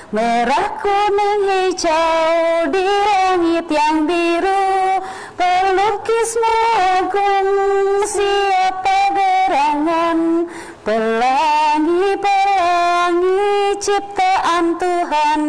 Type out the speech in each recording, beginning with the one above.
merah, kuning, hijau di langit yang biru. Pelukismu agung, siapa gerangan, pelangi-pelangi ciptaan Tuhan.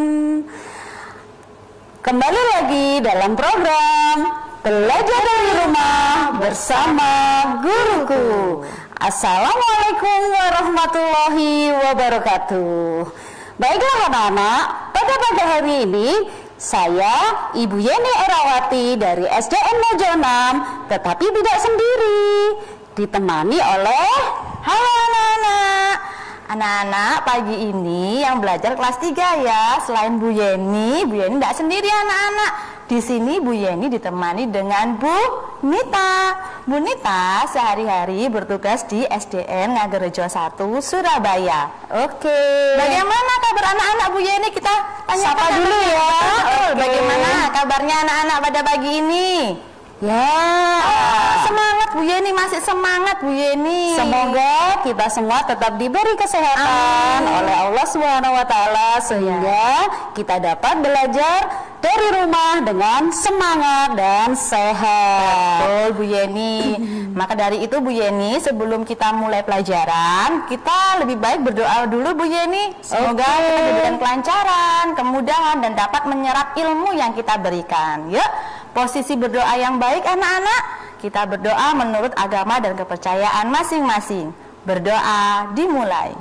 Kembali lagi dalam program Belajar dari Rumah bersama Guruku. Assalamualaikum warahmatullahi wabarakatuh. Baiklah anak-anak, pada pagi hari ini saya Ibu Yeni Erawati dari SDN Mojo 6, tetapi tidak sendiri, ditemani oleh halo anak-anak. Anak-anak, pagi ini yang belajar kelas 3 ya. Selain Bu Yeni tidak sendiri anak-anak. Di sini Bu Yeni ditemani dengan Bu Nita. Bu Nita sehari-hari bertugas di SDN Ngagerejo 1 Surabaya. Oke. Bagaimana kabar anak-anak Bu Yeni? Kita sapa dulu ya. Bagaimana kabarnya anak-anak pada pagi ini? Ya, semangat Bu Yeni, masih semangat Bu Yeni. Semoga kita semua tetap diberi kesehatan oleh Allah Subhanahu wa taala sehingga kita dapat belajar dari rumah dengan semangat dan sehat. Betul Bu Yeni. Maka dari itu Bu Yeni, sebelum kita mulai pelajaran, kita lebih baik berdoa dulu Bu Yeni. Semoga kita diberikan kelancaran, kemudahan dan dapat menyerap ilmu yang kita berikan. Yuk, posisi berdoa yang baik anak-anak. Kita berdoa menurut agama dan kepercayaan masing-masing. Berdoa dimulai.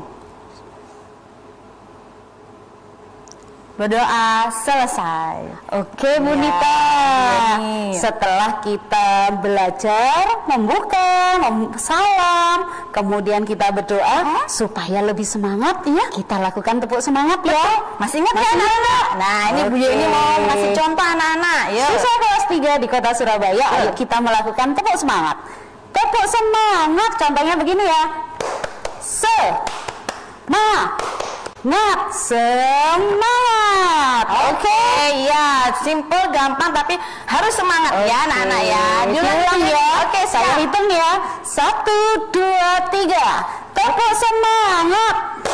Berdoa selesai. Oke Bu Nita, setelah kita belajar, membuka, salam, kemudian kita berdoa supaya lebih semangat ya. Kita lakukan tepuk semangat ya. Masih ingat ya anak-anak? Nah ini Bu Yeni mau kasih contoh anak-anak. Siswa kelas 3 di kota Surabaya, ayo kita melakukan tepuk semangat. Tepuk semangat, contohnya begini ya. Semangat. Oke, ya, simple, gampang, tapi harus semangat ya anak-anak ya. Diulang ya. Oke, saya hitung ya. 1, 2, 3. Tepuk semangat.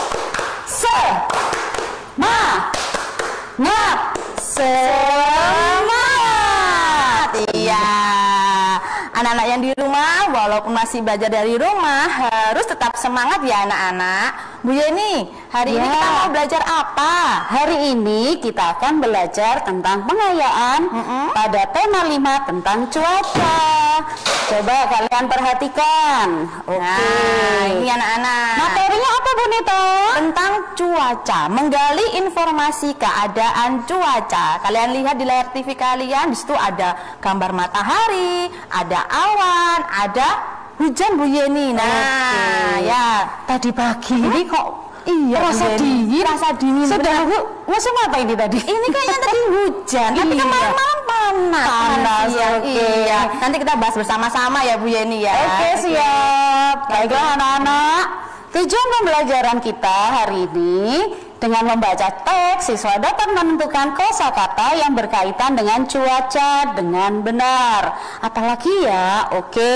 Semangat. Iya. Anak-anak yang di rumah, walaupun masih belajar dari rumah, harus tetap semangat ya anak-anak. Bu Yeni, hari ini kita mau belajar apa? Hari ini kita akan belajar tentang pengayaan pada tema 5 tentang cuaca. Coba kalian perhatikan. Nah, ini anak-anak. Materinya apa Bu Nita? Tentang cuaca, menggali informasi keadaan cuaca. Kalian lihat di layar TV kalian, di situ ada gambar matahari, ada awan, ada hujan Bu Yeni. Nah, ya tadi pagi ini kok rasa dingin. Sudah musim apa ini tadi? Ini kayaknya tadi hujan, tapi kemarin malam panas. Iya. Nanti kita bahas bersama-sama ya Bu Yeni ya. Oke, siap. Baiklah anak-anak. Tujuan pembelajaran kita hari ini dengan membaca teks, siswa dapat menentukan kosakata yang berkaitan dengan cuaca dengan benar. Apalagi ya,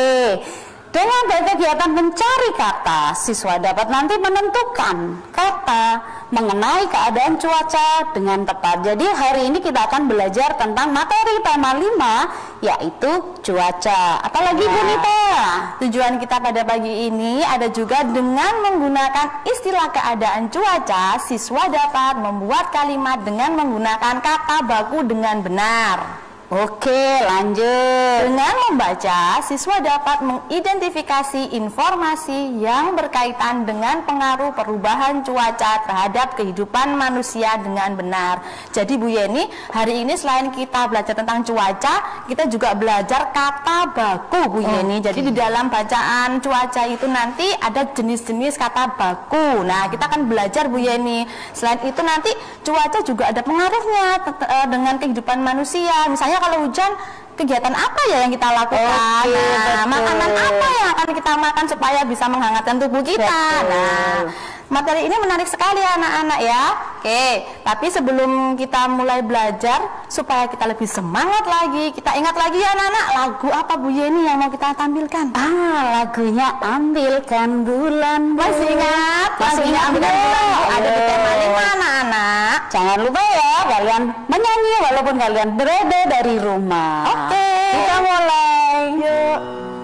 dengan berkegiatan mencari kata, siswa dapat nanti menentukan kata mengenai keadaan cuaca dengan tepat. Jadi hari ini kita akan belajar tentang materi tema 5, yaitu cuaca. Apalagi Bu Nita? Tujuan kita pada pagi ini ada juga dengan menggunakan istilah keadaan cuaca, siswa dapat membuat kalimat dengan menggunakan kata baku dengan benar. Oke, lanjut. Dengan membaca, siswa dapat mengidentifikasi informasi yang berkaitan dengan pengaruh perubahan cuaca terhadap kehidupan manusia dengan benar. Jadi Bu Yeni, hari ini selain kita belajar tentang cuaca, kita juga belajar kata baku Bu Yeni. Jadi di dalam bacaan cuaca itu nanti ada jenis-jenis kata baku. Nah, kita akan belajar Bu Yeni. Selain itu nanti cuaca juga ada pengaruhnya dengan kehidupan manusia. Misalnya kalau hujan, kegiatan apa ya yang kita lakukan? Makanan apa yang akan kita makan supaya bisa menghangatkan tubuh kita? Nah, materi ini menarik sekali anak-anak ya. Tapi sebelum kita mulai belajar, supaya kita lebih semangat lagi, kita ingat lagi ya anak-anak, lagu apa Bu Yeni yang mau kita tampilkan? Lagunya Ambilkan Bulan. Masih ingat? Masih ingat. Ambilkan Bulan ada di tema 5 anak-anak. jangan lupa ya kalian menyanyi walaupun kalian berada dari rumah. Oke. Kita mulai. Yuk.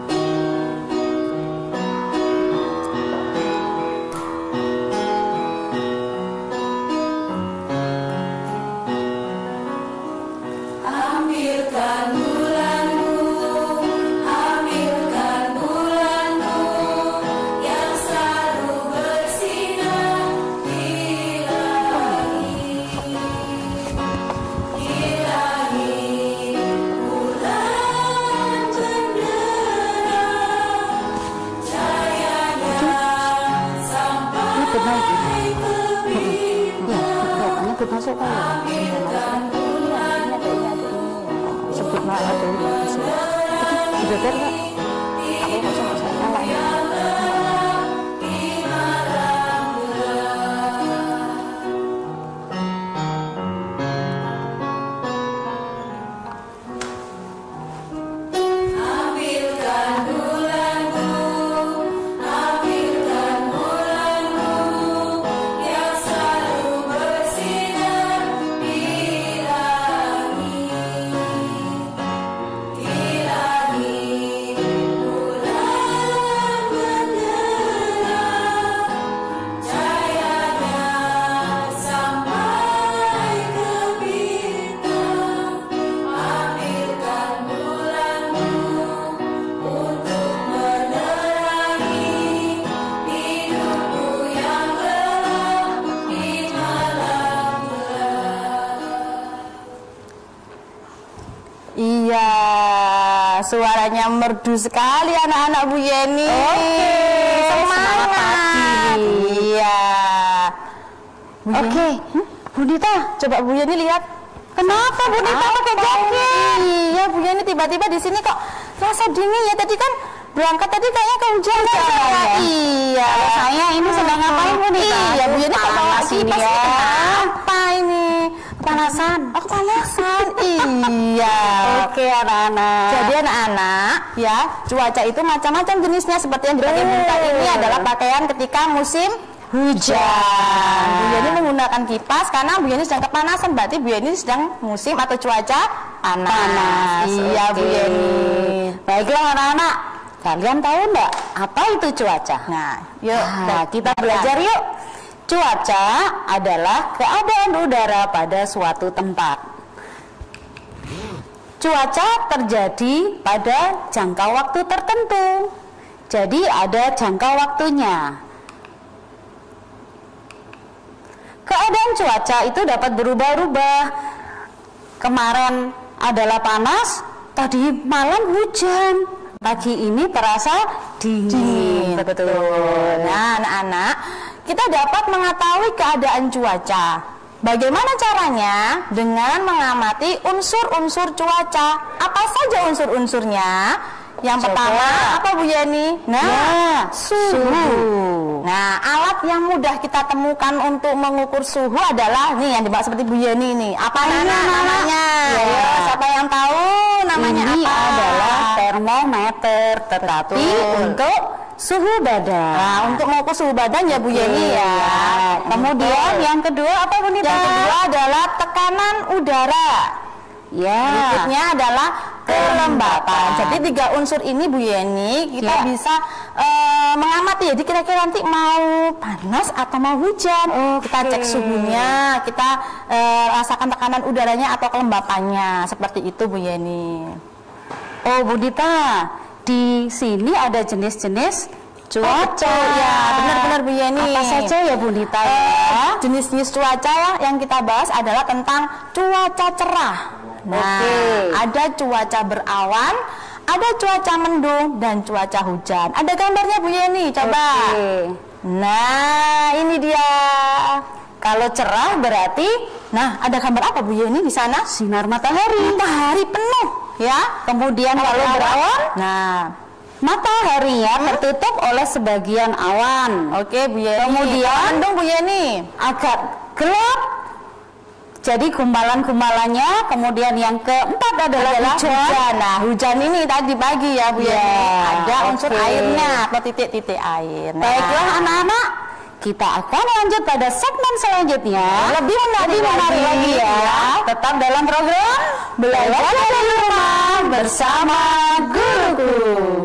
Masuk sebut nama dulu gitu kan aku nggak usah salah ya. Iya, suaranya merdu sekali anak-anak Bu Yeni. Oke, semangat pagi. Iya. Oke, Bu Dita, Coba Bu Yeni lihat. kenapa Bu Dita pakai jaket? Iya, Bu Yeni tiba-tiba di sini kok rasa dingin ya. Tadi kan berangkat tadi kayaknya kehujanan. Iya. Kalau saya ini sedang ngapain Bu Dita? Iya, Bu Yeni kok bawa Panas ini kipas ya. Apa ini? Kepanasan. Aku kepanasan. Iya. Oke anak-anak. Jadi anak-anak ya, cuaca itu macam-macam jenisnya. Seperti yang dipakai Bunta ini adalah pakaian ketika musim hujan. Bu Yeni menggunakan kipas karena Bu Yeni sedang kepanasan. Berarti Bu Yeni sedang musim atau cuaca panas. Iya Oke. Bu Yeni. Baiklah anak-anak, kalian tahu enggak apa itu cuaca? Nah, yuk Kita belajar yuk. Cuaca adalah keadaan udara pada suatu tempat. Cuaca terjadi pada jangka waktu tertentu. Jadi ada jangka waktunya. Keadaan cuaca itu dapat berubah-ubah. Kemarin adalah panas, tadi malam hujan, pagi ini terasa dingin. Betul. Nah, anak-anak, kita dapat mengetahui keadaan cuaca. Bagaimana caranya? Dengan mengamati unsur-unsur cuaca. Apa saja unsur-unsurnya? Yang pertama, apa Bu Yeni? Nah, suhu. Nah, alat yang mudah kita temukan untuk mengukur suhu adalah nih yang dibawa seperti Bu Yeni ini. Apa namanya? Ya, siapa yang tahu namanya Ini apa? adalah termometer, tetapi untuk suhu badan. Nah, untuk mengukur suhu badan ya Bu Yeni ya. Kemudian yang kedua apa Bu Nita? Yang kedua adalah tekanan udara. Ya. Berikutnya adalah kelembapan. Jadi 3 unsur ini Bu Yeni kita bisa mengamati. Jadi kira-kira nanti mau panas atau mau hujan. Kita cek suhunya, kita rasakan tekanan udaranya atau kelembapannya. Seperti itu Bu Yeni. Oh Bu Dita, di sini ada jenis-jenis cuaca. Ya, benar-benar Bu Yeni. Apa saja ya Bu Dita ya? Jenis-jenis cuaca yang kita bahas adalah tentang cuaca cerah. Nah, ada cuaca berawan, ada cuaca mendung, dan cuaca hujan. Ada gambarnya Bu Yeni, coba. Nah, ini dia. Kalau cerah berarti, nah ada gambar apa Bu Yeni di sana? sinar matahari. Matahari penuh, ya. Kemudian kalau berawan, nah, mataharinya tertutup oleh sebagian awan. oke Bu Yeni. Kemudian mendung Bu Yeni. agak gelap. Jadi gumpalan-gumpalannya. Kemudian yang keempat adalah hujan. Nah, hujan ini tadi pagi ya Bu Yeni. Ada unsur airnya atau titik-titik air. Nah, Baiklah anak-anak, Kita akan lanjut pada segmen selanjutnya. Lebih menarik lagi ya. Tetap dalam program Belajar dari Rumah bersama Guruku.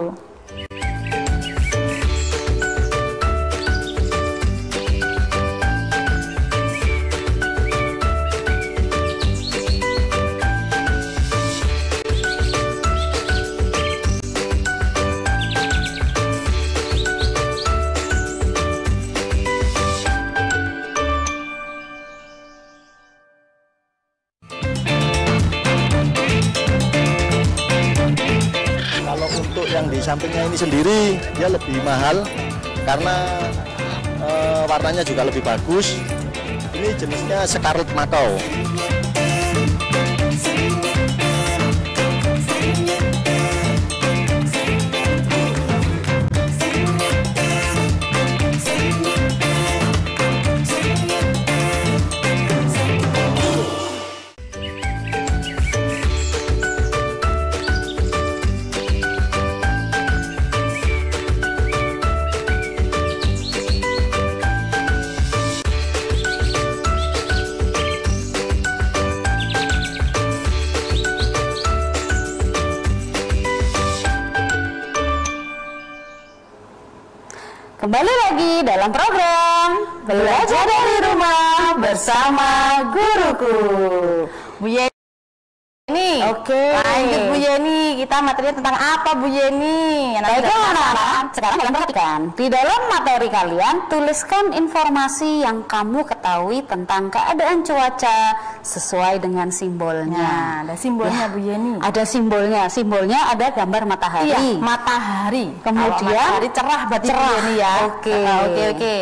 Yang di sampingnya ini sendiri dia lebih mahal karena warnanya juga lebih bagus. Ini jenisnya Scarlet Macao. Kembali lagi dalam program Belajar dari Rumah bersama Guruku. Bu Yeni. Oke. Lanjut Bu Yeni, kita materinya tentang apa Bu Yeni? Baiklah anak-anak, sekarang kalian perhatikan. Di dalam materi kalian, tuliskan informasi yang kamu ketahui tentang keadaan cuaca sesuai dengan simbolnya. Nah, ada simbolnya Bu Yeni. Ada simbolnya. Simbolnya ada gambar matahari. Iya, matahari. Kemudian matahari cerah berarti Bu Yeni ya. Oke.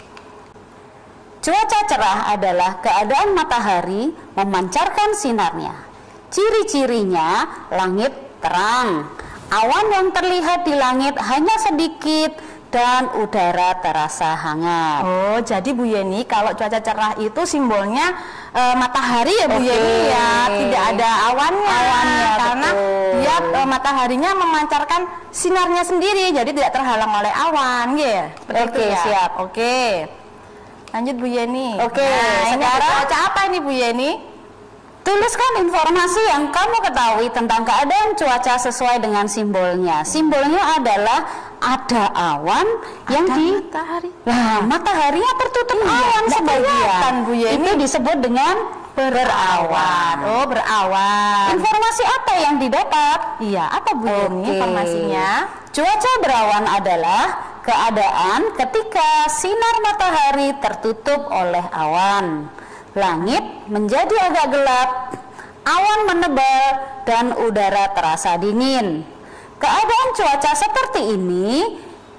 Cuaca cerah adalah keadaan matahari memancarkan sinarnya. Ciri-cirinya langit terang, awan yang terlihat di langit hanya sedikit, dan udara terasa hangat. Oh, jadi Bu Yeni kalau cuaca cerah itu simbolnya matahari ya Bu Yeni ya, tidak ada awannya karena dia mataharinya memancarkan sinarnya sendiri, jadi tidak terhalang oleh awan, ya. Oke, siap. Oke. Lanjut Bu Yeni. Oke, nah, sekarang cuaca apa ini Bu Yeni? Tuliskan informasi yang kamu ketahui tentang keadaan cuaca sesuai dengan simbolnya. Simbolnya adalah ada awan yang di matahari. Nah, mataharinya tertutup awan sebagian. Bu Yeni. Itu disebut dengan berawan. Oh, berawan. Informasi apa yang didapat? Iya, apa Bu Yeni informasinya? Cuaca berawan adalah keadaan ketika sinar matahari tertutup oleh awan. Langit menjadi agak gelap, awan menebal, dan udara terasa dingin. Keadaan cuaca seperti ini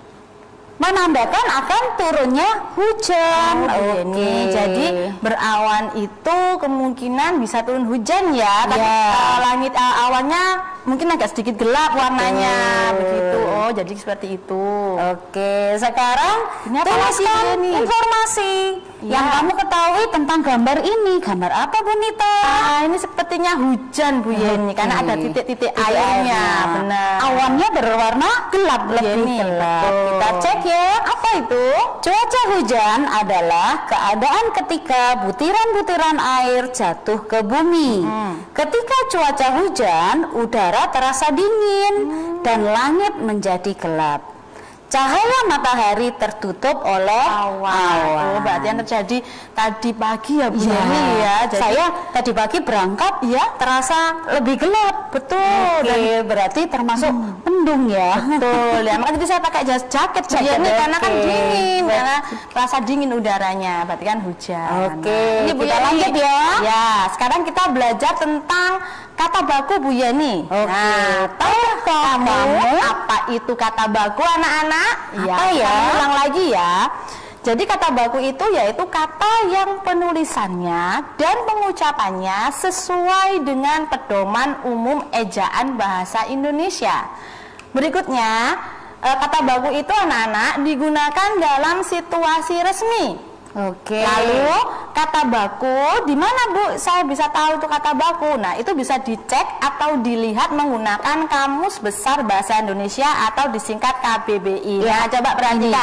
menandakan akan turunnya hujan. Jadi berawan itu kemungkinan bisa turun hujan ya. Tapi langit awannya mungkin agak sedikit gelap warnanya, begitu. Oh, jadi seperti itu. Oke, sekarang tuliskan informasi yang kamu ketahui tentang gambar ini. Gambar apa Bu Nita? Ini sepertinya hujan Bu Yeni, karena ada titik-titik airnya. Benar. Awannya berwarna gelap, lebih gelap. Kita cek ya, apa itu? Cuaca hujan adalah keadaan ketika butiran-butiran air jatuh ke bumi. Ketika cuaca hujan, udara terasa dingin dan langit menjadi gelap. Cahaya matahari tertutup oleh awan. Oh, berarti yang terjadi tadi pagi ya Bu Yeni ya. Jadi saya tadi pagi berangkat ya terasa lebih gelap. Betul. Dan berarti termasuk mendung ya. Betul. Ya, makanya itu saya pakai jaket Bu Yeni karena kan dingin, karena terasa dingin udaranya. Berarti kan hujan. Oke. Ini Bu Kita lanjut ya. Ya, sekarang kita belajar tentang kata baku Bu Yeni. Nah, tahukah kamu apa itu kata baku anak-anak? Apa ya? Kita ulang lagi ya. Jadi kata baku itu yaitu kata yang penulisannya dan pengucapannya sesuai dengan pedoman umum ejaan bahasa Indonesia. Berikutnya, kata baku itu anak-anak digunakan dalam situasi resmi. Oke. Lalu kata baku, di mana Bu saya bisa tahu itu kata baku? Nah, itu bisa dicek atau dilihat menggunakan Kamus Besar Bahasa Indonesia atau disingkat KBBI. Ya, nah, coba perhatikan.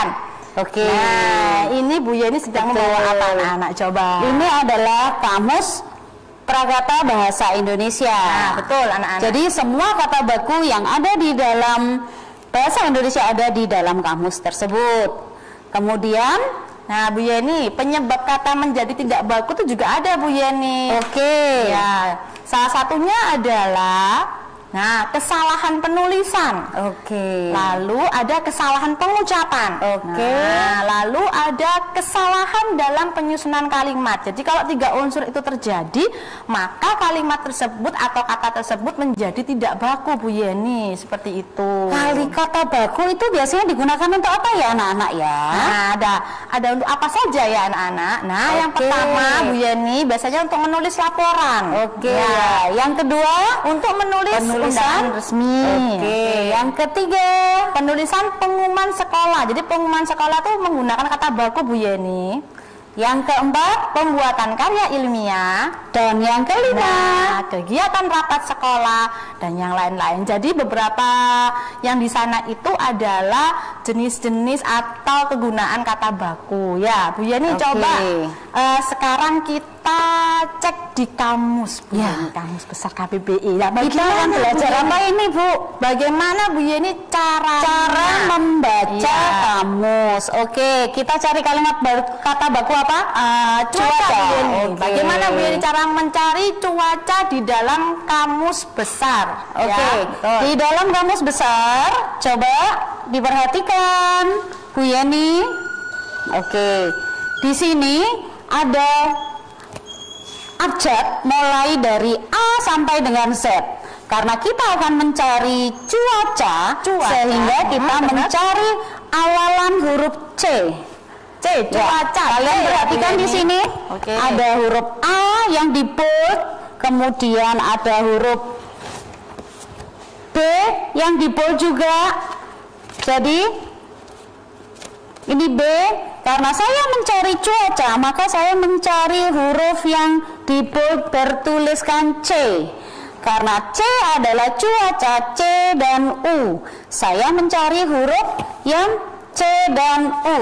Oke. Nah, ini Bu Yeni sedang membawa apa anak-anak? Coba. Ini adalah kamus Prakata Bahasa Indonesia. Nah, betul anak-anak. Jadi semua kata baku yang ada di dalam bahasa Indonesia ada di dalam kamus tersebut. Kemudian, nah Bu Yeni, penyebab kata menjadi tidak baku itu juga ada Bu Yeni. oke. Ya, salah satunya adalah kesalahan penulisan. Oke. Lalu ada kesalahan pengucapan. Oke. Nah, lalu ada kesalahan dalam penyusunan kalimat. Jadi kalau 3 unsur itu terjadi, maka kalimat tersebut atau kata tersebut menjadi tidak baku Bu Yeni. Seperti itu. Kali kata baku itu biasanya digunakan untuk apa ya anak-anak ya? Nah, ada untuk apa saja ya anak-anak? Nah, yang Oke. pertama Bu Yeni biasanya untuk menulis laporan. Oke. Ya. Yang kedua, Untuk menulis undangan resmi. Oke. Yang ketiga, Penulisan pengumuman sekolah. Jadi pengumuman sekolah itu menggunakan kata baku Bu Yeni. yang keempat, Pembuatan karya ilmiah. dan yang kelima. Nah, kegiatan rapat sekolah dan yang lain-lain. Jadi beberapa yang di sana itu adalah jenis-jenis atau kegunaan kata baku. Ya, Bu Yeni Oke. coba sekarang kita cek di kamus, Bu Ya. Yeni, kamus besar KBBI. Ya, Kita akan belajar apa ini, Bu? Bagaimana Bu Yeni Cara membaca Iya. kamus. Oke, kita cari kalimat kata baku apa? Cuaca Bu Yeni. Oke. Bagaimana Bu Yeni cara mencari cuaca di dalam kamus besar? Oke, Ya, betul. di dalam kamus besar, coba diperhatikan, Bu Yeni. Oke, di sini ada abjad mulai dari A sampai dengan Z. Karena kita akan mencari cuaca. Sehingga kita benar. mencari awalan huruf C. C, cuaca. Kalian C, perhatikan Bu di Yeni. sini Oke. ada huruf A yang di bold, kemudian ada huruf B yang di bold juga. Jadi ini B. Karena saya mencari cuaca, maka saya mencari huruf yang di bold bertuliskan C. Karena C adalah cuaca, C dan U. Saya mencari huruf yang C dan U.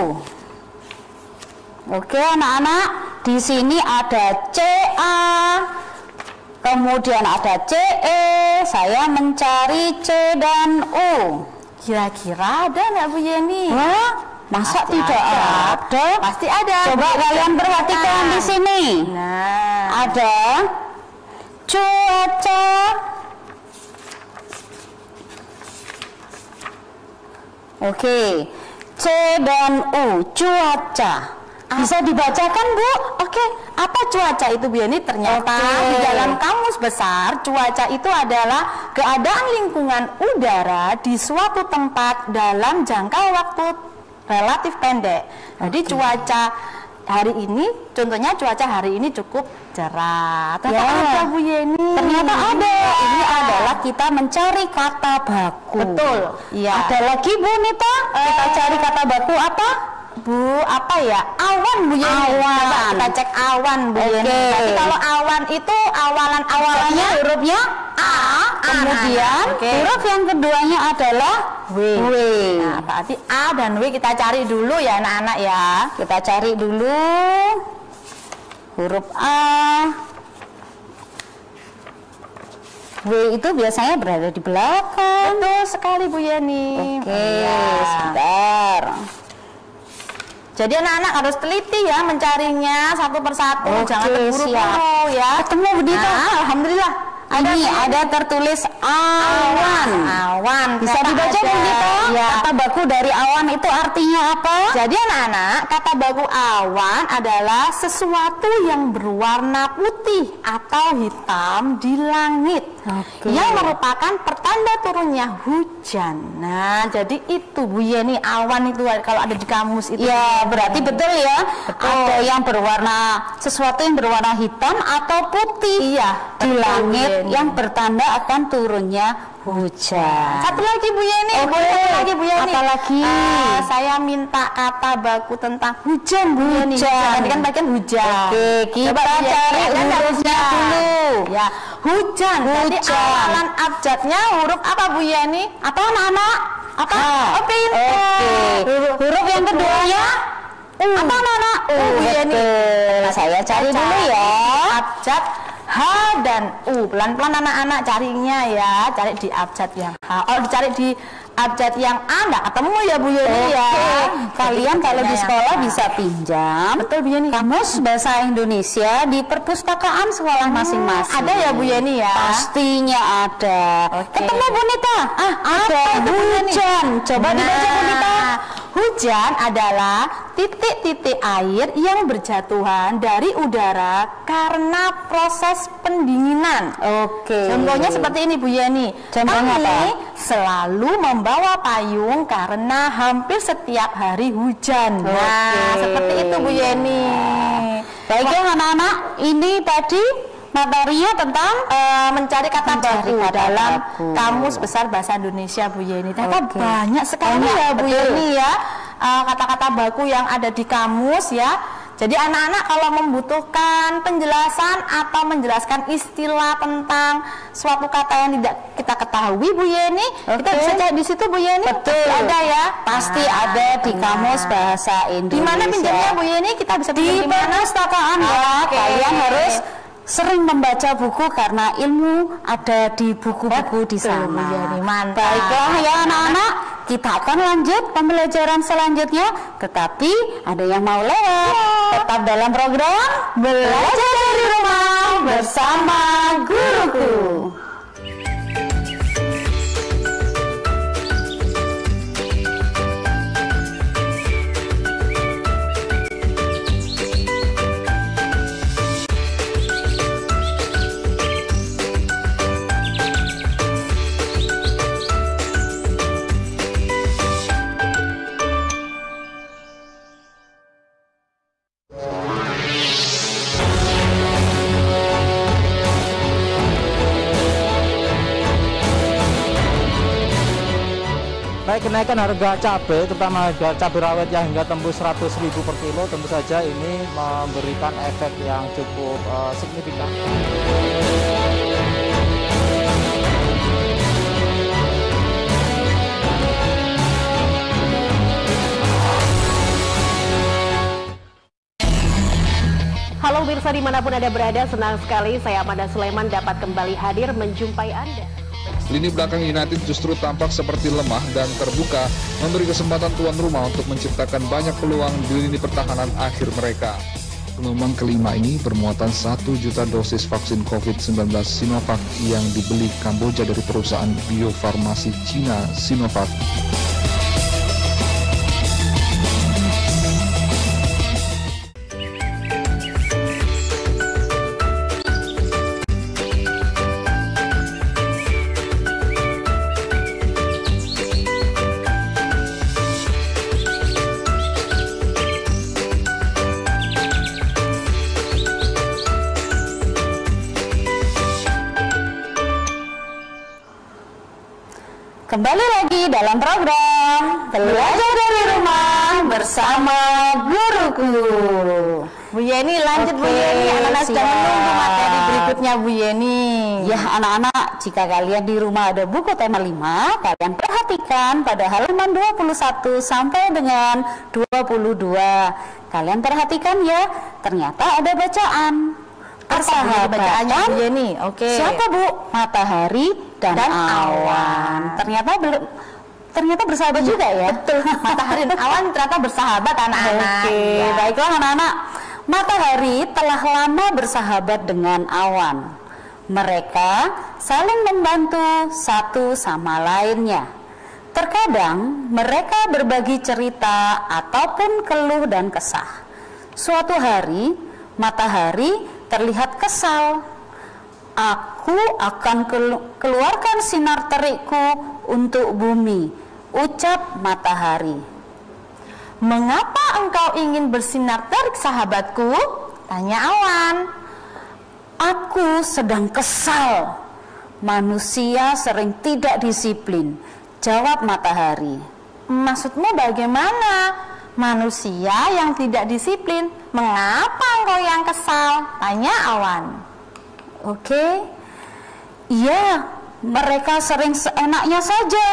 Oke anak-anak, di sini ada CA, kemudian ada CE. Saya mencari C dan U. Kira-kira ada nggak Bu Yeni? Wah, masa Pasti tidak ada? Pasti ada. Coba kalian perhatikan di sini. Nah, Ada cuaca. Oke, C dan U, cuaca. Bisa dibacakan, Bu? oke, apa cuaca itu Bu Yeni? Ternyata Oke. di dalam kamus besar, cuaca itu adalah keadaan lingkungan udara di suatu tempat dalam jangka waktu relatif pendek. Jadi cuaca hari ini, contohnya cuaca hari ini cukup cerah. Ternyata Ya. ada Bu Yeni. Ternyata ada. Ini adalah kita mencari kata baku. Betul. Iya. Ada lagi, Bu Nita? Kita cari kata baku apa? Bu, apa ya? Awan Bu Yeni. Awan. Coba kita cek awan Bu Oke. Yeni. Tapi kalau awan itu awalannya Hurufnya A, kemudian Oke. huruf yang keduanya adalah W. Nah, berarti A dan W kita cari dulu ya anak-anak ya. Kita cari dulu huruf A. W itu biasanya berada di belakang. Betul sekali Bu Yeni. Oke, Iya. sebentar. Jadi anak-anak harus teliti ya mencarinya satu persatu, Oke, jangan terburu-buru siap. ya. Ketemu Bu Dita? Nah, alhamdulillah. Ini ada tertulis awan. Awan. Bisa Ternyata dibaca Bu ada. Dita? Ya. Kata baku dari awan itu artinya apa? Jadi anak-anak, kata baku awan adalah sesuatu yang berwarna putih atau hitam di langit. Oke. Yang merupakan pertanda turunnya hujan. Nah, jadi itu Bu Yeni, awan itu kalau ada di kamus itu. Ya, berarti betul ya. Betul. Ada yang berwarna, sesuatu yang berwarna hitam atau putih Iya, di betul, langit Bu Yeni. yang bertanda akan turunnya hujan. Satu lagi Bu Yeni, Oke. boleh satu lagi Bu Yeni. Apa lagi? Saya minta kata baku tentang hujan Bu Yeni. Hujan. Tadi kan bagian hujan. Oke, kita Coba Bu Yeni, cari ada nggak hurufnya hujan? dulu. Ya, hujan. Jadi Hujan. awalan abjadnya huruf apa Bu Yeni? Apa anak-anak? Apa? Oke. Huruf yang keduanya apa anak-anak? Bu Yeni. Saya cari dulu ya. Abjad H dan U. Pelan-pelan anak-anak carinya ya. Cari di abjad yang H. Oh, dicari di abjad yang A nggak ketemu ya Bu Yeni ya. Kalian kalau di sekolah bisa pinjam. Betul Bu Yeni. Kamus Bahasa Indonesia di perpustakaan sekolah masing-masing. Ada ya Bu Yeni ya? Pastinya ada. Ketemu Bu Nita? Ada hujan. Coba dibaca Bu Nita. Hujan adalah titik-titik air yang berjatuhan dari udara karena proses pendinginan. Contohnya seperti ini Bu Yeni. Contohnya apa? Selalu membawa payung karena hampir setiap hari hujan. Nah, seperti itu Bu Yeni. Baiklah anak-anak, ini tadi materinya tentang mencari kata baku dalam Kamus Besar Bahasa Indonesia Bu Yeni. Ternyata banyak sekali ya Bu Yeni ya kata-kata baku yang ada di kamus ya. Jadi anak-anak kalau membutuhkan penjelasan atau menjelaskan istilah tentang suatu kata yang tidak kita ketahui Bu Yeni, kita bisa cari di situ Bu Yeni. Betul. Ada ya? Pasti ada di Kamus Bahasa Indonesia. Di mana pinjamnya Bu Yeni? Kita bisa di perpustakaan ya. Kalian harus sering membaca buku karena ilmu ada di buku-buku di sana. Bu Yeni, mantap. Baiklah ya anak-anak, kita akan lanjut pembelajaran selanjutnya. Tetapi ada yang mau lewat. Tetap dalam program Belajar dari Rumah bersama Guruku. Kenaikan harga cabai, terutama harga cabai rawit yang hingga tembus 100.000 per kilo, tentu saja ini memberikan efek yang cukup signifikan. Halo pemirsa dimanapun Anda berada, senang sekali saya Amanda Sulaiman dapat kembali hadir menjumpai Anda. Lini belakang United justru tampak seperti lemah dan terbuka, memberi kesempatan tuan rumah untuk menciptakan banyak peluang di lini pertahanan akhir mereka. Gelombang kelima ini bermuatan 1 juta dosis vaksin COVID-19 Sinovac yang dibeli Kamboja dari perusahaan biofarmasi Cina Sinovac. Kembali lagi dalam program Belajar dari Rumah bersama Guruku. Bu Yeni, lanjut Bu Yeni, anak-anak sudah menunggu materi berikutnya Bu Yeni. Ya anak-anak, jika kalian di rumah ada buku tema 5, kalian perhatikan pada halaman 21 sampai dengan 22. Kalian perhatikan ya, ternyata ada bacaan. Bacaannya Bu Yeni. Siapa Bu? Matahari dan awan. Ternyata bersahabat juga ya. Betul. Matahari dan awan ternyata bersahabat anak-anak. Baiklah anak-anak. Matahari telah lama bersahabat dengan awan. Mereka saling membantu satu sama lainnya. Terkadang mereka berbagi cerita ataupun keluh dan kesah. Suatu hari, matahari terlihat kesal. Aku akan keluarkan sinar terikku untuk bumi, ucap matahari. Mengapa engkau ingin bersinar terik sahabatku? Tanya awan. Aku sedang kesal. Manusia sering tidak disiplin, jawab matahari. Maksudmu bagaimana? Manusia yang tidak disiplin, mengapa engkau yang kesal? Tanya awan. Iya, mereka sering seenaknya saja,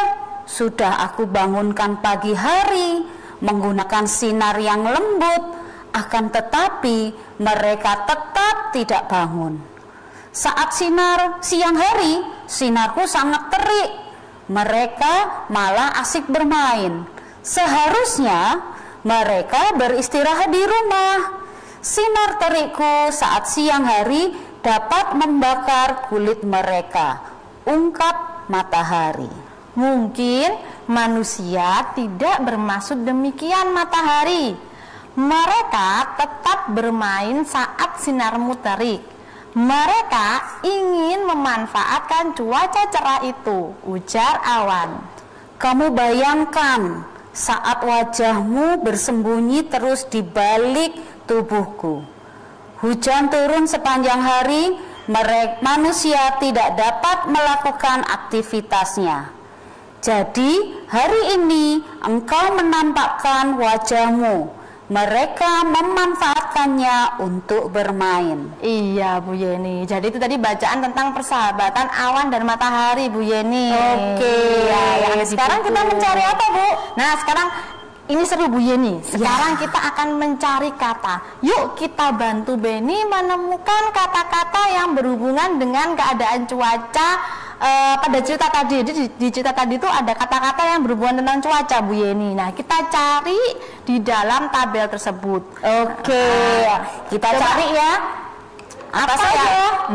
sudah aku bangunkan pagi hari menggunakan sinar yang lembut, akan tetapi mereka tetap tidak bangun. Saat siang hari, sinarku sangat terik. Mereka malah asik bermain. Seharusnya mereka beristirahat di rumah. Sinar terikku saat siang hari dapat membakar kulit mereka, ungkap Matahari. Mungkin manusia tidak bermaksud demikian, Matahari. Mereka tetap bermain saat sinarmu terik. Mereka ingin memanfaatkan cuaca cerah itu, ujar Awan. Kamu bayangkan saat wajahmu bersembunyi terus di balik tubuhku. Hujan turun sepanjang hari, manusia tidak dapat melakukan aktivitasnya. Jadi hari ini engkau menampakkan wajahmu. Mereka memanfaatkannya untuk bermain. Iya, Bu Yeni. Jadi itu tadi bacaan tentang persahabatan awan dan matahari, Bu Yeni. Oke. Ya, sekarang kita mencari apa, Bu? Nah, sekarang ini seru, Bu Yeni. Sekarang kita akan mencari kata. Yuk kita bantu Beni menemukan kata-kata yang berhubungan dengan keadaan cuaca pada cerita tadi. Jadi di cerita tadi itu ada kata-kata yang berhubungan dengan cuaca, Bu Yeni. Nah, kita cari di dalam tabel tersebut. Oke. Kita cari ya. Apa saja?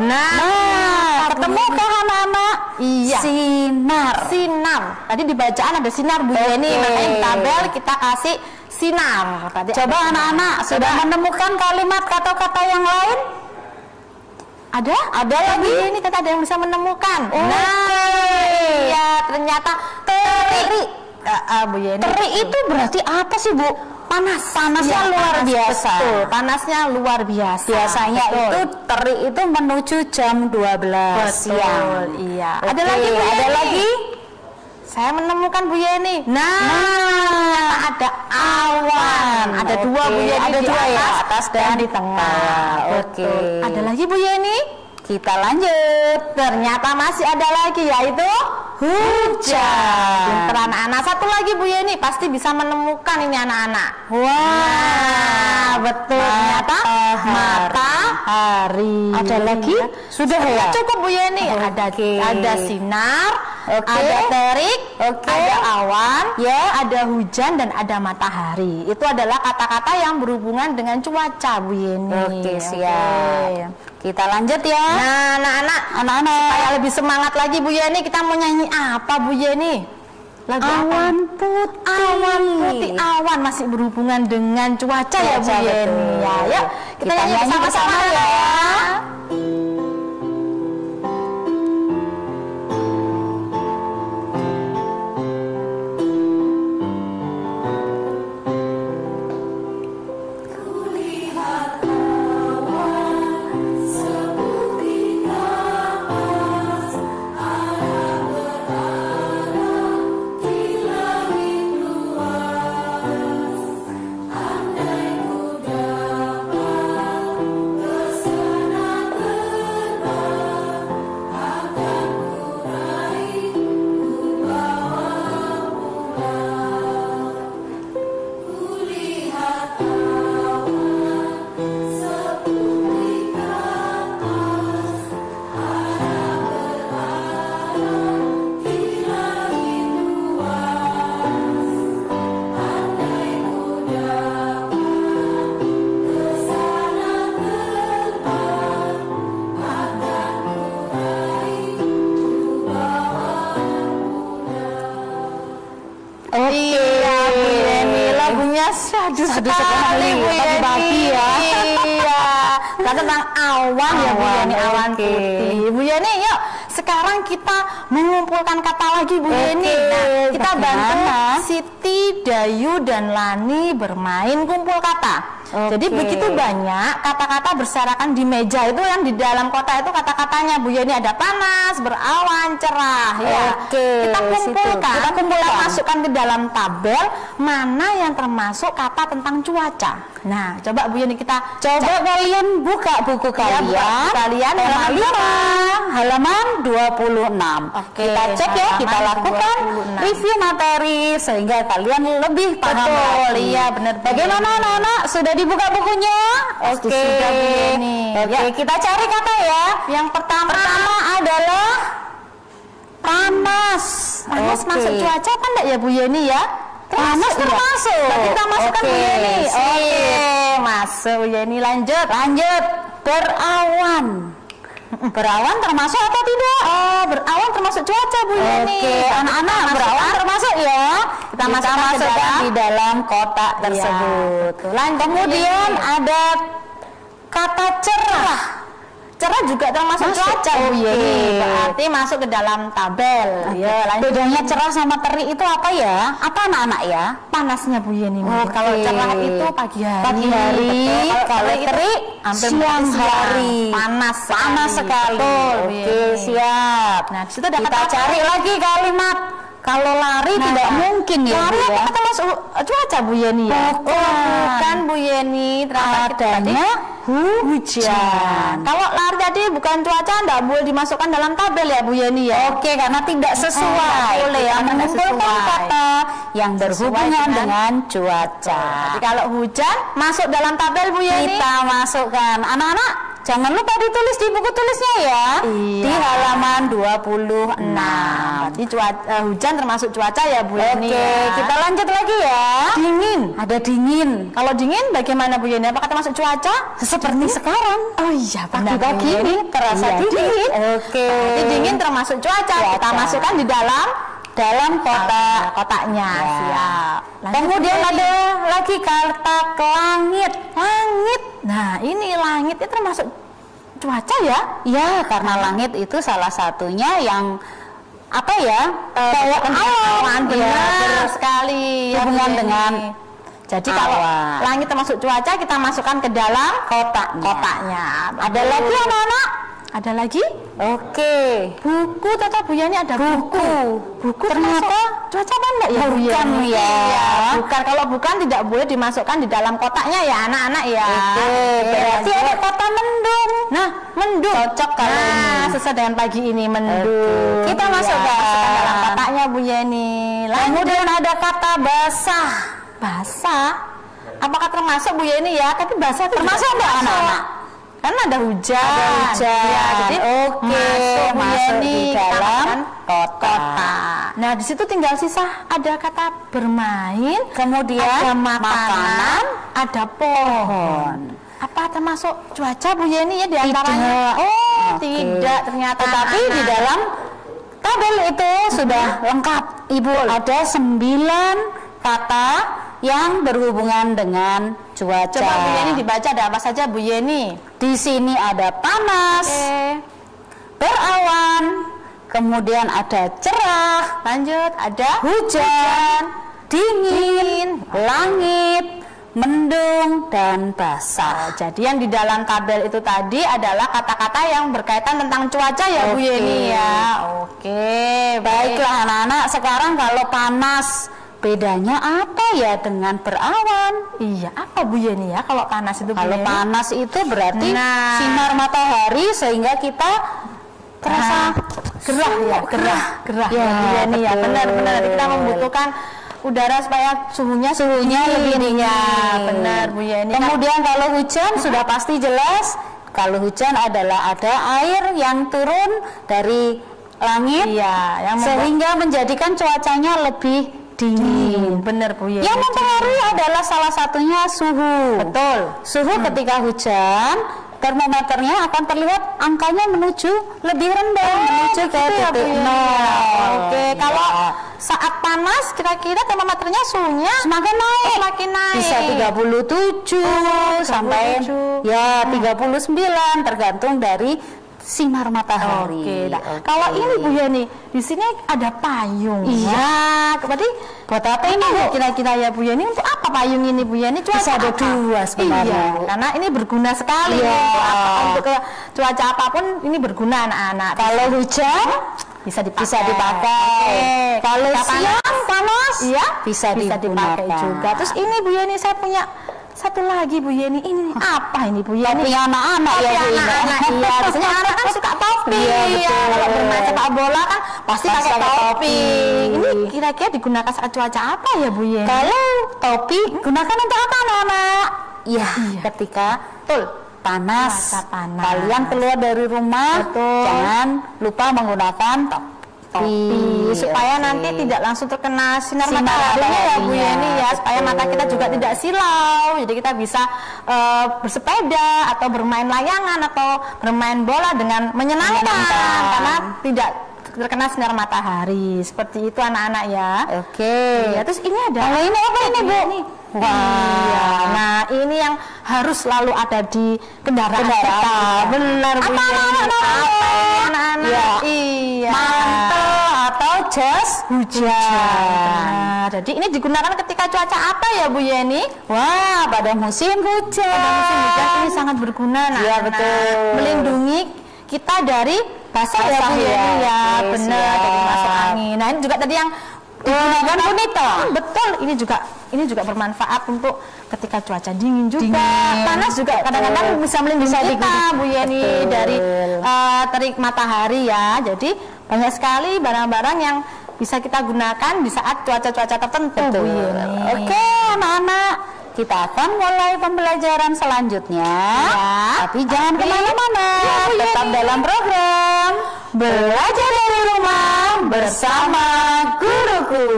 Nah, ketemukah anak-anak? Iya. Sinar. Tadi di bacaan ada sinar, Bu Yeni. Makanya di tabel kita kasih sinar. Tadi coba anak-anak sudah menemukan kalimat kata-kata yang lain? Ada lagi. Ini kata ada yang bisa menemukan. Iya, ternyata terik. Bu Yeni. Terik itu berarti apa sih, Bu? Panasnya luar biasa. Betul, panasnya luar biasa. Biasanya itu terik itu menuju jam 12 siang. Iya. Oke, ada lagi? Saya menemukan, Bu Yeni. Nah, ada awan. Ada dua, Bu Yeni. Ada dua ya, atas dan di tengah. Oke. Ada lagi, Bu Yeni? Kita lanjut. Ternyata masih ada lagi, yaitu hujan. Pinter anak-anak. Satu lagi, Bu Yeni, pasti bisa menemukan ini anak-anak. Wah, betul. Ternyata matahari. Ada lagi? Sudah ya? Cukup, Bu Yeni. Ada sinar, ada terik, ada awan, ada hujan, dan ada matahari. Itu adalah kata-kata yang berhubungan dengan cuaca, Bu Yeni. Oke, siap. Kita lanjut ya. Nah, anak-anak, supaya lebih semangat lagi, Bu Yeni, kita mau nyanyi apa, Bu Yeni? Lagu Awan Putih. Awan Putih. Awan masih berhubungan dengan cuaca ya, Bu Yeni. Ya, yuk kita nyanyi bersama-sama ya. Sadu sekali, Bu Yeni. Iya. Karena tentang awan ya, Bu Yeni, awan putih. Bu Yeni, yuk sekarang kita mengumpulkan kata lagi, Bu Yeni. Nah, kita bantu Siti, Dayu, dan Lani bermain kumpul kata. Jadi begitu banyak kata-kata berserakan di meja itu, yang di dalam kotak itu kata-katanya Bu Yeni, ada panas, berawan, cerah ya. Kita kumpulkan, kita masukkan ke dalam tabel mana yang termasuk kata tentang cuaca. Nah, coba Bu Yeni kita kalian buka buku kalian, halaman 26. Kita cek ya, kita lakukan review materi sehingga kalian lebih paham. Betul, iya benar. Bagaimana anak-anak? Sudah dibuka bukunya? Oke. Sudah Bu Yeni. Oke, kita cari kata ya. Yang pertama adalah panas. Panas masuk cuaca kan enggak ya Bu Yeni ya? Panas termasuk. Berarti kita masukkan Bu Yeni. Masuk Bu Yeni. Lanjut. Berawan. Berawan termasuk atau tidak? Berawan termasuk cuaca Bu Yeni. Oke, anak-anak, berawan termasuk ya. Kita masukkan di dalam kotak tersebut. Kemudian ada kata cerah. Cerah juga termasuk cuaca Bu Yeni. Berarti masuk ke dalam tabel. Ya, bedanya cerah sama terik itu apa ya? Apa anak-anak ya? Panasnya Bu Yeni. Kalau cerah itu pagi hari. Kalau terik siang hari. Panas sekali. Oke, siap. Nah, di situ ada kita cari lagi kalimat. Kalau lari tidak mungkin ya. Lari apa termasuk cuaca Bu Yeni ya? Bukan Bu Yeni. Adanya hujan. Kalau lari tadi bukan cuaca, tidak boleh dimasukkan dalam tabel ya Bu Yeni ya. Oke, karena tidak sesuai. Boleh ya, mengumpulkan kata yang berhubungan dengan cuaca. Jadi kalau hujan masuk dalam tabel Bu Yeni. Kita masukkan. Anak-anak, jangan lupa ditulis di buku tulisnya ya. Di halaman 26. Berarti hujan termasuk cuaca ya Bu Yeni. Oke, kita lanjut lagi ya. Dingin. Ada dingin. Kalau dingin bagaimana Bu Yeni? Apakah termasuk cuaca? Seperti sekarang. Oh iya, pagi-pagi ini terasa dingin. Oke. Berarti dingin termasuk cuaca. Kita masukkan di dalam kotaknya. Siap. Kemudian ada lagi kata langit. Langit. Nah, ini langit itu termasuk cuaca ya? Ya, karena langit itu salah satunya yang apa ya? Kayak awan. Benar sekali. Hubungan dengan. Jadi kalau langit termasuk cuaca, kita masukkan ke dalam kotaknya. Ada lagi anak-anak? Ada lagi? Oke. Buku tetap Bu Yeni ada buku. Buku ternyata cuaca apa enggak ya? Bukan ya. Bukan, kalau bukan tidak boleh dimasukkan di dalam kotaknya ya anak-anak ya. Oke. Berarti ada kata mendung. Nah, mendung. Cocok kalau ini. Sesuai dengan pagi ini mendung. Kita masukkan dalam kotaknya Bu Yeni. Kemudian ada kata basah. Basah? Apakah termasuk Bu Yeni ya? Tapi basah termasuk enggak anak-anak? Karena ada hujan. Ya, jadi masuk di dalam kotak. Nah, di situ tinggal sisa ada kata bermain, kemudian ada makanan, ada pohon. Apa termasuk cuaca Bu Yeni ya di antaranya? Tidak ternyata. Tetapi di dalam tabel itu sudah lengkap. Ibu, ada 9 kata yang berhubungan dengan cuaca. Coba Bu Yeni dibaca, ada apa saja Bu Yeni? Di sini ada panas, berawan, kemudian ada cerah, lanjut ada hujan, dingin, langit, mendung, dan basah. Jadi yang di dalam tabel itu tadi adalah kata-kata yang berkaitan tentang cuaca ya Bu Yeni ya. Oke, baiklah anak-anak. Sekarang kalau panas, bedanya apa ya dengan berawan? Iya, apa Bu Yeni ya kalau panas itu? Kalau panas itu berarti sinar matahari sehingga kita terasa gerah ya, gerah ya Bu Yeni ya. Benar-benar kita membutuhkan udara supaya suhunya lebih dingin. Benar Bu Yeni. Kemudian kalau hujan sudah pasti jelas. Kalau hujan adalah ada air yang turun dari langit, yang sehingga menjadikan cuacanya lebih dingin. Benar Bu Yeni. Yang mempengaruhi adalah salah satunya suhu. Betul. Suhu ketika hujan, termometernya akan terlihat angkanya menuju lebih rendah, menuju ke titik 0. Oke, kalau saat panas kira-kira termometernya suhunya semakin naik. Bisa 37 sampai ya 39 tergantung dari sinar matahari. Oke. Kalau ini Bu Yeni, di sini ada payung. Iya. Berarti Buat apa ini Bu? kira-kira ya Bu Yeni, untuk apa payung ini Bu Yeni? Bisa ada dua sebenarnya. Iya, karena ini berguna sekali. Iya. Untuk cuaca apapun ini berguna anak-anak. Kalau hujan bisa dipakai. Oke. Kalau siang panas, iya, bisa dipakai juga. Terus ini Bu Yeni, saya punya satu lagi Bu Yeni. Ini apa ini Bu Yeni? Topi anak-anak ya Bu Yeni. Anak-anak, iya. Biasanya anak kan suka topi. Iya, betul. Kalau bermain sepak bola kan pasti pakai topi. Ini kira-kira digunakan saat cuaca apa ya Bu Yeni? Kalau topi gunakan untuk apa anak-anak? Iya, ketika panas. Kalian keluar dari rumah, jangan lupa menggunakan topi supaya nanti tidak langsung terkena sinar mataharinya ya Bu Yeni ya, supaya mata kita juga tidak silau. Jadi kita bisa bersepeda atau bermain layangan atau bermain bola dengan menyenangkan karena tidak terkena sinar matahari. Seperti itu anak-anak ya. Oke. Ya, terus ini ada. Kalau ini apa ini Bu? Wah. Iya. Nah, ini yang harus selalu ada di kendaraan kita. Benar Bu Yeni. Anak-anak. Iya. Mantel atau jas hujan. Jadi ini digunakan ketika cuaca apa ya Bu Yeni? Wah, pada musim hujan. Pada musim hujan ini sangat berguna. Iya, betul. Melindungi kita dari basah ya Bu Yeni ya. Benar, dari masuk angin. Nah, ini juga tadi yang digunakan bonita. Betul, ini juga bermanfaat untuk ketika cuaca dingin juga. Panas juga kadang-kadang bisa melindungi kita Bu Yeni dari terik matahari ya. Jadi banyak sekali barang-barang yang bisa kita gunakan di saat cuaca-cuaca tertentu Bu Yeni. Oke anak-anak, kita akan mulai pembelajaran selanjutnya ya, tapi jangan kemana-mana, tetap dalam program Belajar dari Rumah bersama Guruku.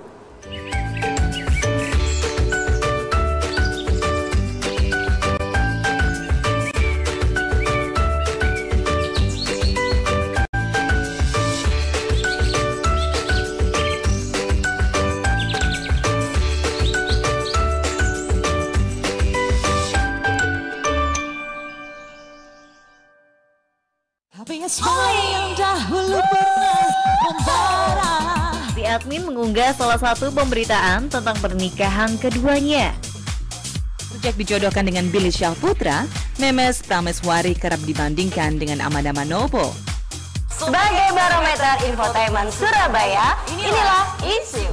Si admin mengunggah salah satu pemberitaan tentang pernikahan keduanya. Sejak dijodohkan dengan Billy Syahputra, Memes Prameswari kerap dibandingkan dengan Amanda Manopo. Sebagai barometer infotainment Surabaya, inilah isu.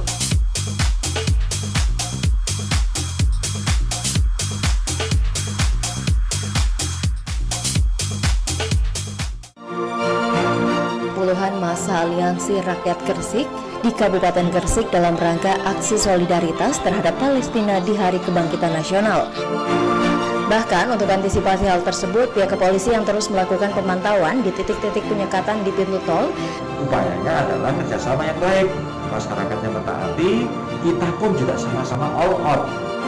Puluhan massa Aliansi Rakyat Gresik di Kabupaten Gresik dalam rangka aksi solidaritas terhadap Palestina di Hari Kebangkitan Nasional. Bahkan untuk antisipasi hal tersebut, pihak kepolisian terus melakukan pemantauan di titik-titik penyekatan di pintu tol. Upayanya adalah kerjasama yang baik, masyarakatnya mentaati, kita pun juga sama-sama all out.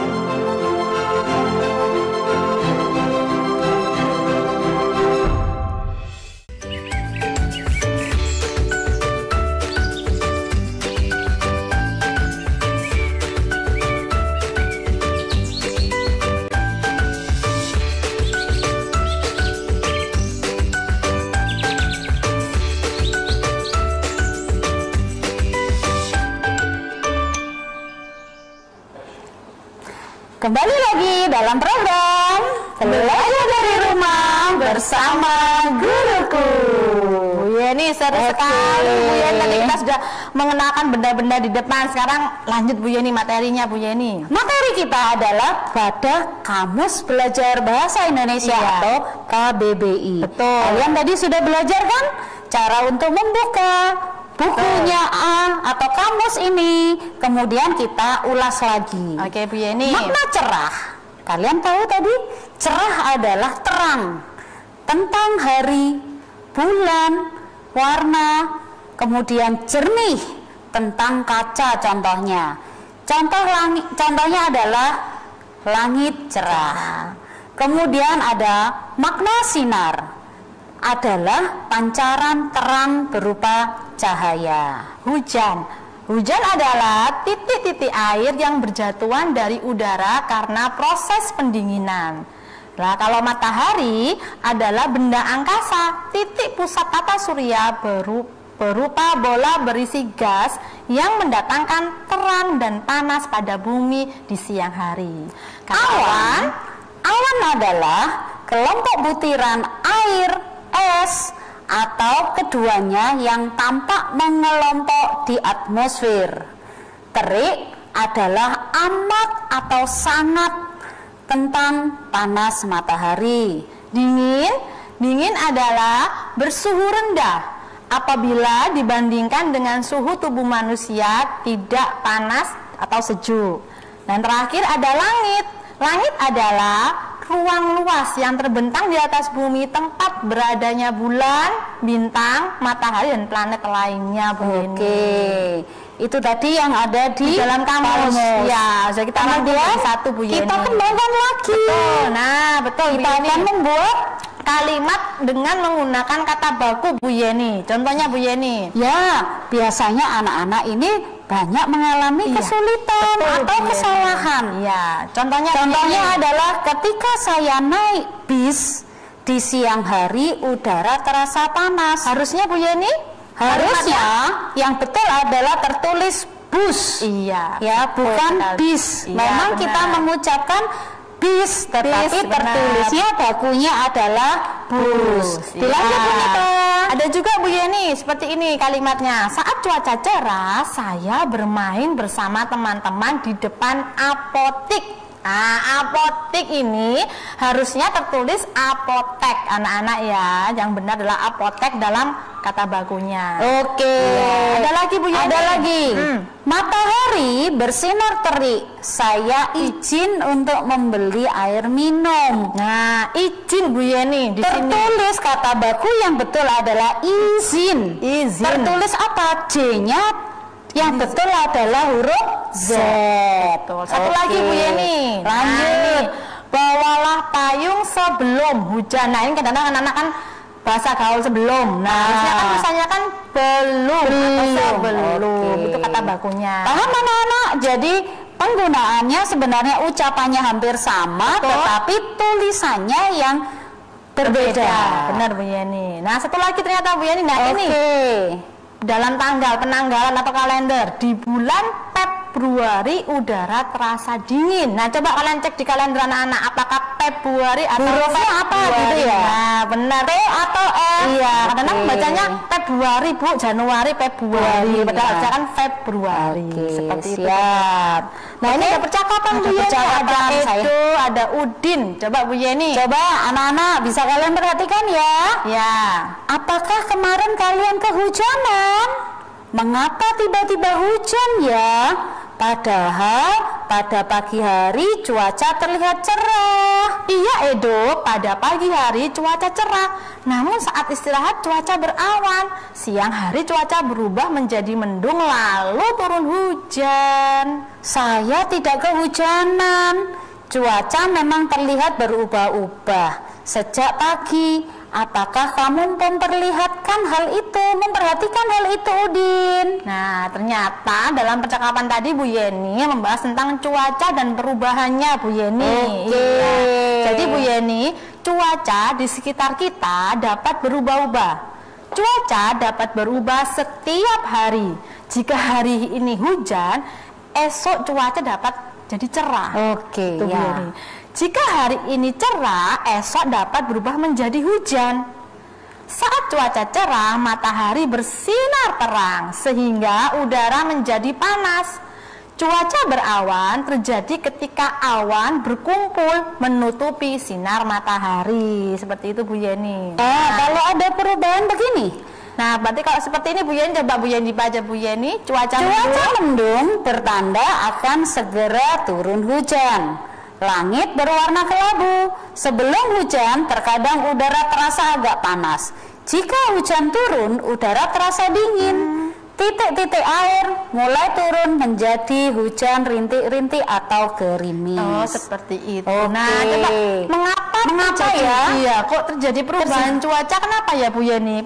Kembali lagi dalam program Belajar dari Rumah bersama Guruku. Bu Yeni, seru sekali Bu Yeni. Tadi kita sudah mengenalkan benda-benda di depan. Sekarang lanjut Bu Yeni materinya Bu Yeni. Materi kita adalah pada Kamus Belajar Bahasa Indonesia atau KBBI. Betul. Kalian tadi sudah belajar kan cara untuk membuka bukunya atau kamus ini, kemudian kita ulas lagi. Oke Bu Yeni. Makna cerah, kalian tahu tadi cerah adalah terang, tentang hari, bulan, warna, kemudian jernih tentang kaca contohnya. Contohnya adalah langit cerah. Kemudian ada makna sinar, adalah pancaran terang berupa cahaya. Hujan adalah titik-titik air yang berjatuhan dari udara karena proses pendinginan. Nah, kalau matahari adalah benda angkasa, titik pusat tata surya berupa bola berisi gas yang mendatangkan terang dan panas pada bumi di siang hari. Awan adalah kelompok butiran air, es, atau keduanya yang tampak mengelompok di atmosfer. Terik adalah amat atau sangat tentang panas matahari. Dingin adalah bersuhu rendah apabila dibandingkan dengan suhu tubuh manusia tidak panas atau sejuk. Dan terakhir ada langit. Langit adalah ruang luas yang terbentang di atas bumi, tempat beradanya bulan, bintang, matahari, dan planet lainnya. Oke, itu tadi yang ada di dalam kamus. Ya, jadi kita membuat satu, Bu Yeni. Kita kembangkan lagi. Betul. Nah, betul. Kita akan membuat kalimat dengan menggunakan kata baku, Bu Yeni. Contohnya, Bu Yeni. Ya, biasanya anak-anak ini banyak mengalami kesulitan atau kesalahan. Ya, contohnya adalah ketika saya naik bis di siang hari, udara terasa panas. Harusnya, Bu Yeni? Harusnya yang betul adalah tertulis bus. Iya. Ya, bukan bis. Iya, memang benar. kita mengucapkan bis, tetapi tertulisnya bakunya adalah bus. Dilanjut, Bu Nita. Ada juga, Bu Yeni, seperti ini kalimatnya. Saat cuaca cerah, saya bermain bersama teman-teman di depan apotik. Nah, apotik ini harusnya tertulis apotek, anak-anak ya. Yang benar adalah apotek dalam kata bakunya. Oke. Ya, ada lagi, Bu Yeni? Ada lagi. Matahari bersinar terik. Saya izin untuk membeli air minum. Nah, izin, Bu Yeni. Tertulis kata baku yang betul adalah izin. Tertulis apa? J-nya yang betul adalah huruf Z. Satu lagi, Bu Yeni. Lanjut. Bawalah payung sebelum hujan. Nah, ini kadang-kadang anak-anak kan bahasa gaul sebelum. Nah, harusnya kan misalnya kan belum atau sebelum. Itu kata bakunya. Paham anak-anak? Jadi penggunaannya sebenarnya ucapannya hampir sama, tetapi tulisannya yang berbeda. Benar, Bu Yeni. Nah, satu lagi ternyata, Bu Yeni. Nah, ini dalam tanggal penanggalan atau kalender di bulan Februari udara terasa dingin. Nah, coba kalian cek di kalender anak-anak apakah Februari atau hurufnya apa gitu ya? Nah, benar. T atau F? Iya, karena bacanya Februari, Bu. Januari, Februari. Padahal kan Februari. Seperti itu. Nah, ini ada percakapan, Bu Yeni. Ada Edo, ada Udin. Coba, Bu Yeni. Coba anak-anak bisa kalian perhatikan ya. Ya. Apakah kemarin kalian kehujanan? Mengapa tiba-tiba hujan ya? Padahal pada pagi hari cuaca terlihat cerah. Iya, Edo, pada pagi hari cuaca cerah. Namun saat istirahat cuaca berawan. Siang hari cuaca berubah menjadi mendung lalu turun hujan. Saya tidak kehujanan. Cuaca memang terlihat berubah-ubah sejak pagi. Apakah kamu memperhatikan hal itu, Udin? Nah, ternyata dalam percakapan tadi Bu Yeni membahas tentang cuaca dan perubahannya, Bu Yeni. Iya. Jadi Bu Yeni, cuaca di sekitar kita dapat berubah-ubah. Cuaca dapat berubah setiap hari. Jika hari ini hujan, esok cuaca dapat jadi cerah. Oke, Bu Yeni. Jika hari ini cerah, esok dapat berubah menjadi hujan. Saat cuaca cerah, matahari bersinar terang sehingga udara menjadi panas. Cuaca berawan terjadi ketika awan berkumpul menutupi sinar matahari. Seperti itu, Bu Yeni. Kalau ada perubahan begini. Nah, berarti kalau seperti ini Bu Yeni, coba Bu Yeni baca, Bu Yeni. Cuaca mendung bertanda akan segera turun hujan. Langit berwarna kelabu. Sebelum hujan, terkadang udara terasa agak panas. Jika hujan turun, udara terasa dingin. Titik-titik air mulai turun menjadi hujan rintik-rintik atau gerimis. Oh, seperti itu. Nah, coba mengapa ya? Iya, kok terjadi perubahan cuaca? Kenapa ya, Bu Yeni? Pertama karena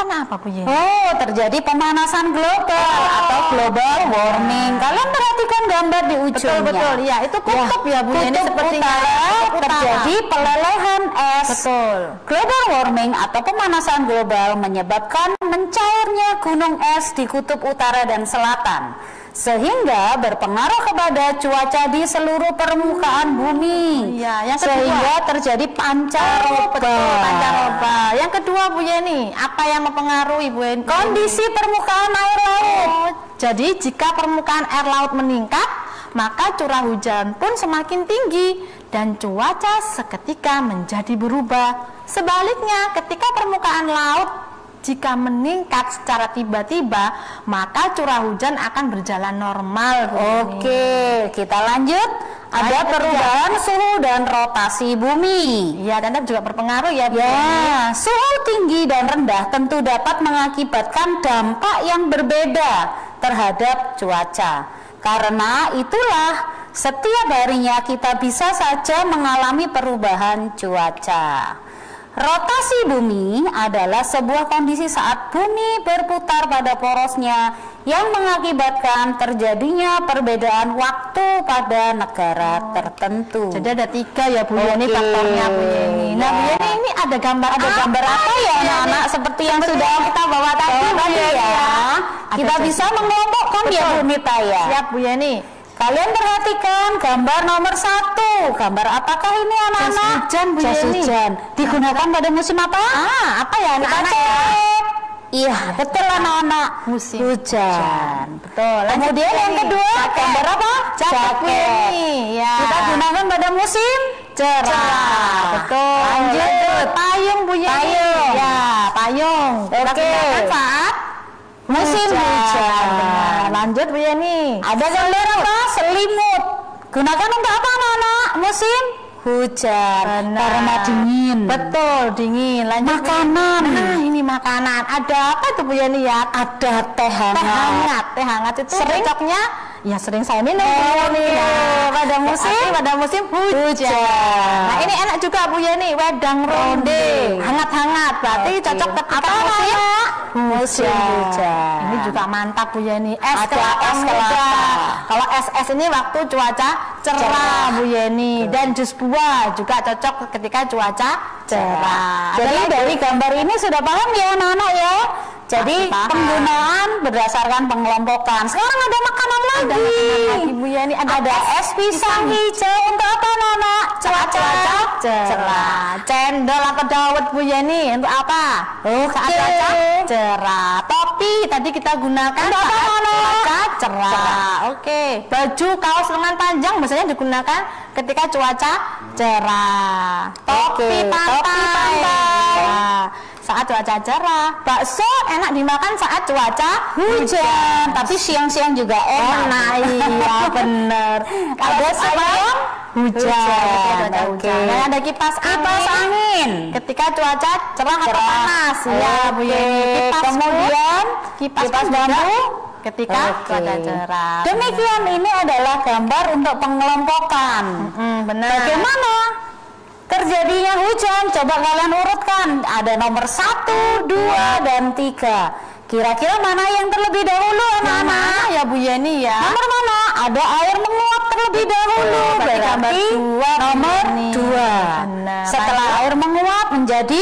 karena apa Bu Yeni? Oh, terjadi pemanasan global atau global warming. Kalian perhatikan gambar di ujungnya. Betul, ya itu kutub ya Bu Yeni, sepertinya terjadi pelelehan es. Betul. Global warming atau pemanasan global menyebabkan mencairnya gunung es di kutub utara dan selatan, sehingga berpengaruh kepada cuaca di seluruh permukaan bumi. Iya, yang kedua, sehingga terjadi pancaroba. Betul, pancaroba. Yang kedua Bu Yeni, apa yang mempengaruhi Bu Yeni? Kondisi permukaan air laut. Jadi jika permukaan air laut meningkat, maka curah hujan pun semakin tinggi dan cuaca seketika menjadi berubah. Sebaliknya, ketika permukaan laut jika meningkat secara tiba-tiba, maka curah hujan akan berjalan normal. Oke, kita lanjut. Ada perubahan suhu dan rotasi bumi. Ya, dan juga berpengaruh ya. Ya, suhu tinggi dan rendah tentu dapat mengakibatkan dampak yang berbeda terhadap cuaca. Karena itulah setiap harinya kita bisa saja mengalami perubahan cuaca. Rotasi bumi adalah sebuah kondisi saat bumi berputar pada porosnya yang mengakibatkan terjadinya perbedaan waktu pada negara tertentu. Jadi ada 3 ya Bu Yeni faktornya Bu Yeni. Nah Bu Yeni, ini ada gambar apa ya anak-anak seperti yang sudah kita bawa tadi ya. Kita bisa mengelompokkan ya Bu Nita ya. Siap Bu Yeni. Kalian perhatikan gambar nomor 1. Gambar apakah ini anak-anak? Jas hujan Bu Jas Yeni. hujan. Digunakan pada musim apa? Apa ya anak-anak ya? Iya, betul anak-anak. Musim hujan. Betul. Kemudian yang kedua, gambar apa? Jaket. Ya. Kita gunakan pada musim cerah. Betul. Lanjut. Payung Bu Yeni. Payung. Ya, payung. Kita gunakan saat musim hujan. Lanjut Bu Yeni. Ada gambar apa? Selimut. Gunakan untuk apa anak-anak? Musim hujan. Karena dingin. Betul, dingin. Lanjut makanan. Nah, ini makanan. Ada apa itu Bu Yeni ya? Ada teh hangat. Teh hangat itu sering cocoknya ya sering saya minum pada musim hujan. Nah, ini enak juga Bu Yeni, wedang ronde. Hangat-hangat. Berarti cocok ketika musim hujan. Ini juga mantap Bu Yeni. Es kelapa. Kalau es ini waktu cuaca cerah Bu Yeni, dan jus buah juga cocok ketika cuaca cerah. Jadi dari gambar ini sudah paham ya anak-anak ya. Jadi penggunaan berdasarkan pengelompokan. Sekarang ada makanan lagi. Bu Yeni, ada es pisang hijau untuk apa anak-anak? Cuaca cerah. Cendol atau dawet Bu Yeni untuk apa? Saat cuaca cerah. Topi tadi kita gunakan saat cuaca cerah. Oke. Baju kaos lengan panjang biasanya digunakan ketika cuaca cerah. Topi pantai. Saat cuaca cerah. Bakso enak dimakan saat cuaca hujan, tapi siang-siang juga enak. Iya bener. Ada sayang hujan. Dan ada kipas angin ketika cuaca cerah atau panas. Ya Bu Yeni. Kemudian kipas bambu ketika cuaca cerah. Demikian, ini adalah gambar untuk pengelompokan. Benar. Bagaimana terjadinya hujan? Coba kalian urutkan. Ada nomor 1, 2, dan 3. Kira-kira mana yang terlebih dahulu anak-anak? Ya Bu Yeni ya. Nomor mana? Ada air menguap terlebih dahulu. Berarti nomor 2. Setelah air menguap menjadi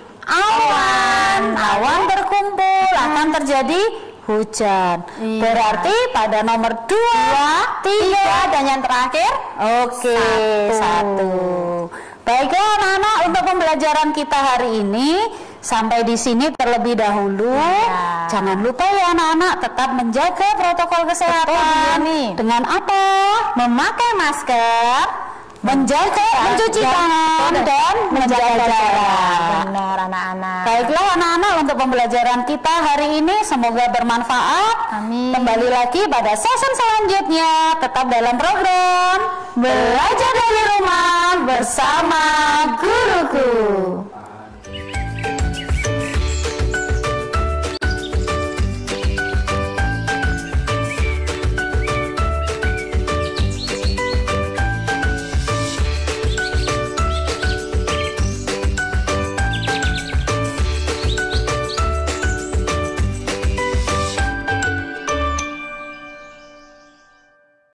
awan. Awan berkumpul akan terjadi hujan. Berarti pada nomor 2, 3, dan yang terakhir 1. Baiklah anak-anak, untuk pembelajaran kita hari ini sampai di sini terlebih dahulu. Jangan lupa ya anak-anak, tetap menjaga protokol kesehatan. Dengan apa? Memakai masker, mencuci tangan, dan menjaga jarak. Benar anak-anak. Baiklah anak-anak, untuk pembelajaran kita hari ini semoga bermanfaat. Amin. Kembali lagi pada sesi selanjutnya, tetap dalam program Belajar dari Rumah bersama Guruku.